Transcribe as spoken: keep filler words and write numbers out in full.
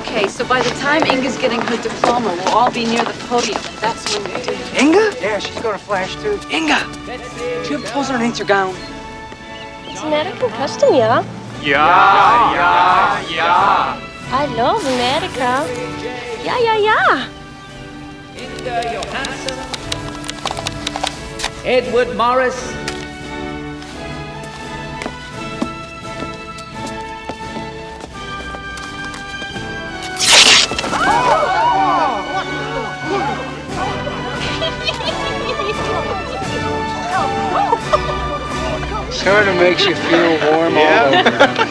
Okay, so by the time Inga's getting her diploma, we'll all be near the podium, and that's when we do. Inga? Yeah, she's going to flash too. Inga! Do you have clothes underneath your gown? It's American custom, yeah? Yeah, yeah, yeah. I love America. Yeah, yeah, yeah. Inga Johansson, Edward Morris. Sort of makes you feel warm all over.